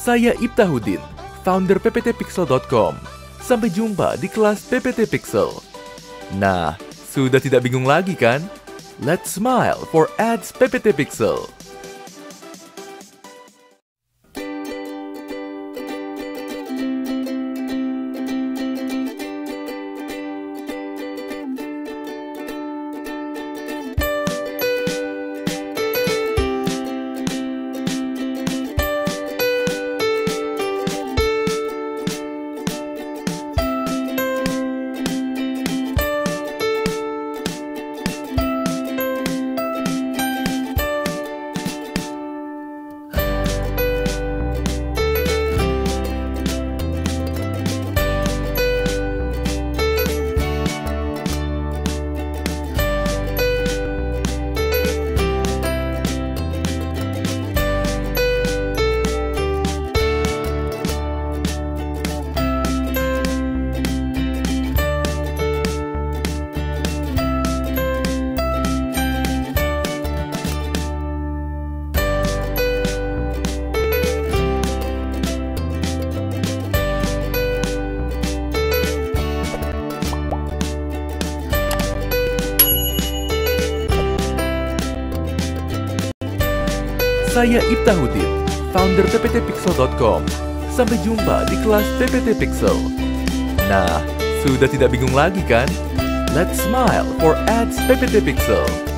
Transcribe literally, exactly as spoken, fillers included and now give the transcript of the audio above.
Saya Iftahudin, founder p p t pixel dot com. Sampai jumpa di kelas P P T Pixel. Nah, sudah tidak bingung lagi kan? Let's smile for ads P P T Pixel. Saya Iftahudin, founder p p t pixel dot com. Sampai jumpa di kelas P P T Pixel. Nah, sudah tidak bingung lagi kan? Let's smile for ads P P T Pixel.